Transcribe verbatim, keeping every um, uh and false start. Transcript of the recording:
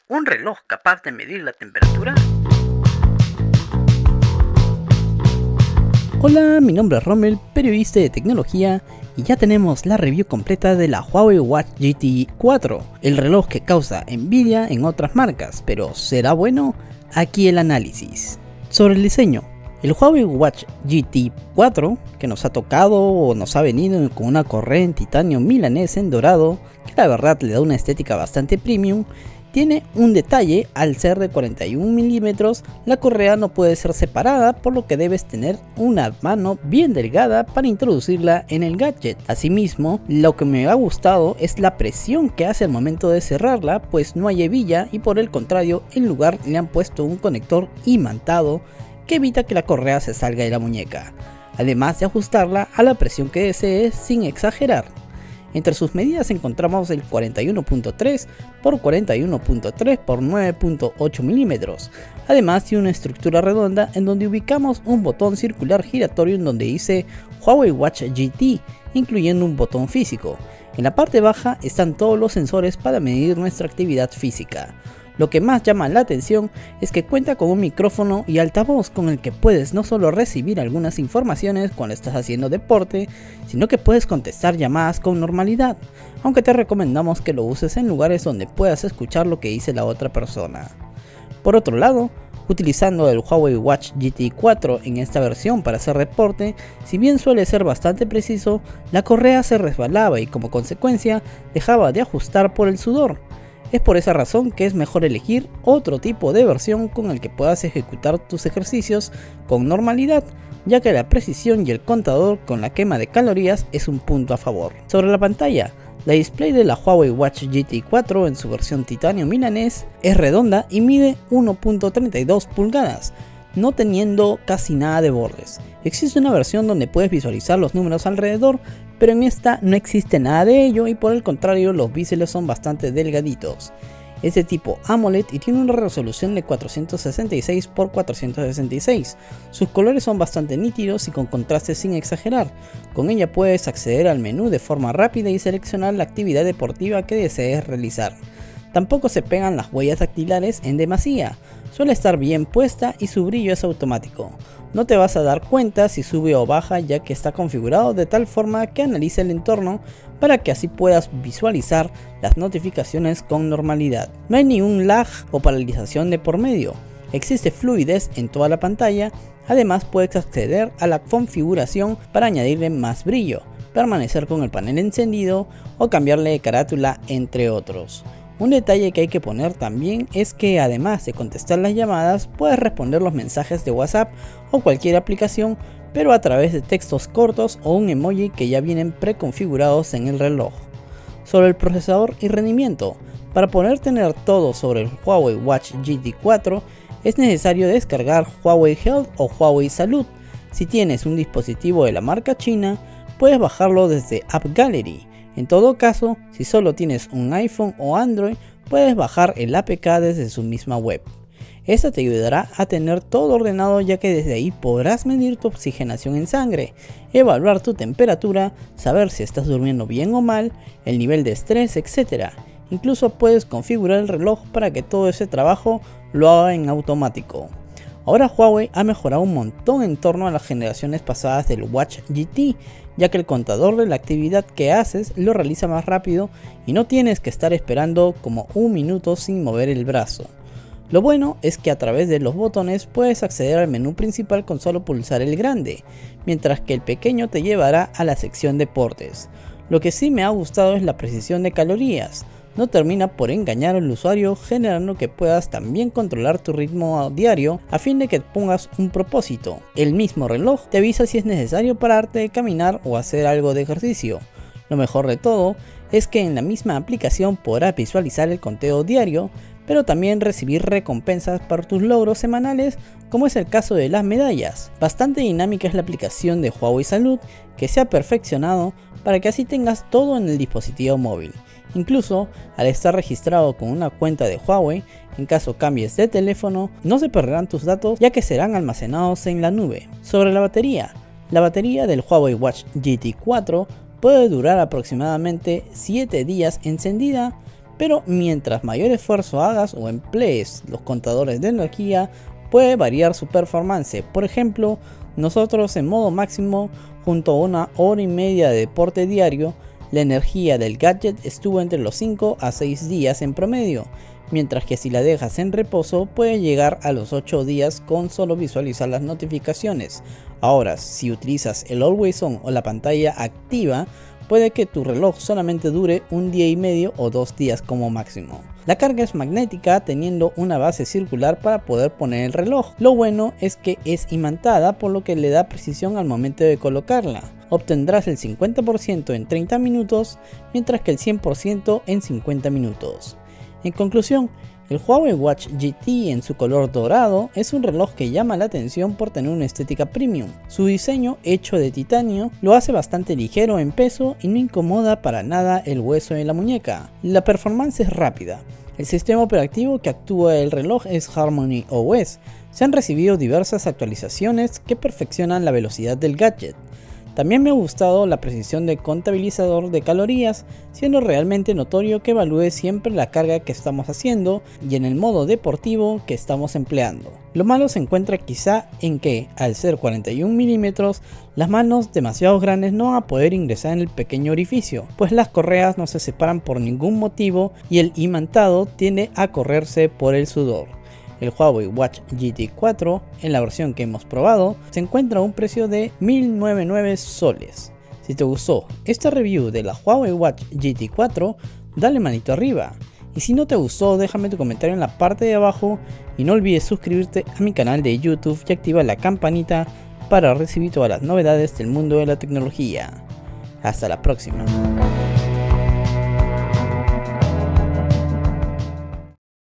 ¿Un reloj capaz de medir la temperatura? Hola, mi nombre es Rommel, periodista de tecnología, y ya tenemos la review completa de la Huawei Watch G T cuatro, el reloj que causa envidia en otras marcas, pero ¿será bueno? Aquí el análisis. Sobre el diseño, el Huawei Watch G T cuatro, que nos ha tocado o nos ha venido con una correa en titanio milanés en dorado, que la verdad le da una estética bastante premium, tiene un detalle: al ser de cuarenta y un milímetros, la correa no puede ser separada, por lo que debes tener una mano bien delgada para introducirla en el gadget. Asimismo, lo que me ha gustado es la presión que hace al momento de cerrarla, pues no hay hebilla y por el contrario, en lugar le han puesto un conector imantado que evita que la correa se salga de la muñeca, además de ajustarla a la presión que desees sin exagerar. Entre sus medidas encontramos el cuarenta y uno punto tres por cuarenta y uno punto tres por nueve punto ocho milímetros, además de una estructura redonda en donde ubicamos un botón circular giratorio en donde dice Huawei Watch G T, incluyendo un botón físico. En la parte baja están todos los sensores para medir nuestra actividad física. Lo que más llama la atención es que cuenta con un micrófono y altavoz con el que puedes no solo recibir algunas informaciones cuando estás haciendo deporte, sino que puedes contestar llamadas con normalidad, aunque te recomendamos que lo uses en lugares donde puedas escuchar lo que dice la otra persona. Por otro lado, utilizando el Huawei Watch G T cuatro en esta versión para hacer deporte, si bien suele ser bastante preciso, la correa se resbalaba y como consecuencia dejaba de ajustar por el sudor. Es por esa razón que es mejor elegir otro tipo de versión con el que puedas ejecutar tus ejercicios con normalidad, ya que la precisión y el contador con la quema de calorías es un punto a favor. Sobre la pantalla, la display de la Huawei Watch G T cuatro en su versión titanio milanés es redonda y mide uno punto treinta y dos pulgadas, no teniendo casi nada de bordes. Existe una versión donde puedes visualizar los números alrededor, pero en esta no existe nada de ello y por el contrario los biseles son bastante delgaditos. Es de tipo AMOLED y tiene una resolución de cuatrocientos sesenta y seis por cuatrocientos sesenta y seis. Sus colores son bastante nítidos y con contraste sin exagerar. Con ella puedes acceder al menú de forma rápida y seleccionar la actividad deportiva que desees realizar. Tampoco se pegan las huellas dactilares en demasía, suele estar bien puesta y su brillo es automático. No te vas a dar cuenta si sube o baja, ya que está configurado de tal forma que analiza el entorno para que así puedas visualizar las notificaciones con normalidad. No hay ni un lag o paralización de por medio, existe fluidez en toda la pantalla. Además puedes acceder a la configuración para añadirle más brillo, permanecer con el panel encendido o cambiarle de carátula, entre otros. Un detalle que hay que poner también es que además de contestar las llamadas, puedes responder los mensajes de WhatsApp o cualquier aplicación, pero a través de textos cortos o un emoji que ya vienen preconfigurados en el reloj. Sobre el procesador y rendimiento, para poder tener todo sobre el Huawei Watch G T cuatro es necesario descargar Huawei Health o Huawei Salud. Si tienes un dispositivo de la marca china, puedes bajarlo desde App Gallery. En todo caso, si solo tienes un iPhone o Android, puedes bajar el A P K desde su misma web. Esta te ayudará a tener todo ordenado, ya que desde ahí podrás medir tu oxigenación en sangre, evaluar tu temperatura, saber si estás durmiendo bien o mal, el nivel de estrés, etcétera. Incluso puedes configurar el reloj para que todo ese trabajo lo haga en automático. Ahora Huawei ha mejorado un montón en torno a las generaciones pasadas del Watch G T, ya que el contador de la actividad que haces lo realiza más rápido y no tienes que estar esperando como un minuto sin mover el brazo. Lo bueno es que a través de los botones puedes acceder al menú principal con solo pulsar el grande, mientras que el pequeño te llevará a la sección deportes. Lo que sí me ha gustado es la precisión de calorías. No termina por engañar al usuario, generando que puedas también controlar tu ritmo diario a fin de que pongas un propósito. El mismo reloj te avisa si es necesario pararte de caminar o hacer algo de ejercicio. Lo mejor de todo es que en la misma aplicación podrás visualizar el conteo diario, pero también recibir recompensas por tus logros semanales, como es el caso de las medallas. Bastante dinámica es la aplicación de Huawei Salud, que se ha perfeccionado para que así tengas todo en el dispositivo móvil. Incluso al estar registrado con una cuenta de Huawei, en caso cambies de teléfono, no se perderán tus datos, ya que serán almacenados en la nube. Sobre la batería, la batería del Huawei Watch G T cuatro puede durar aproximadamente siete días encendida, pero mientras mayor esfuerzo hagas o emplees los contadores de energía, puede variar su performance. Por ejemplo, nosotros en modo máximo, junto a una hora y media de deporte diario, la energía del gadget estuvo entre los cinco a seis días en promedio, mientras que si la dejas en reposo puede llegar a los ocho días con solo visualizar las notificaciones. Ahora, si utilizas el Always On o la pantalla activa, puede que tu reloj solamente dure un día y medio o dos días como máximo. La carga es magnética, teniendo una base circular para poder poner el reloj. Lo bueno es que es imantada, por lo que le da precisión al momento de colocarla. Obtendrás el cincuenta por ciento en treinta minutos, mientras que el cien por ciento en cincuenta minutos. En conclusión, el Huawei Watch G T en su color dorado es un reloj que llama la atención por tener una estética premium. Su diseño, hecho de titanio, lo hace bastante ligero en peso y no incomoda para nada el hueso de la muñeca. La performance es rápida. El sistema operativo que actúa el reloj es Harmony O S. Se han recibido diversas actualizaciones que perfeccionan la velocidad del gadget. También me ha gustado la precisión del contabilizador de calorías, siendo realmente notorio que evalúe siempre la carga que estamos haciendo y en el modo deportivo que estamos empleando. Lo malo se encuentra quizá en que, al ser cuarenta y un milímetros, las manos demasiado grandes no van a poder ingresar en el pequeño orificio, pues las correas no se separan por ningún motivo y el imantado tiende a correrse por el sudor. El Huawei Watch G T cuatro, en la versión que hemos probado, se encuentra a un precio de mil noventa y nueve soles. Si te gustó esta review de la Huawei Watch G T cuatro, dale manito arriba. Y si no te gustó, déjame tu comentario en la parte de abajo y no olvides suscribirte a mi canal de YouTube y activa la campanita para recibir todas las novedades del mundo de la tecnología. Hasta la próxima.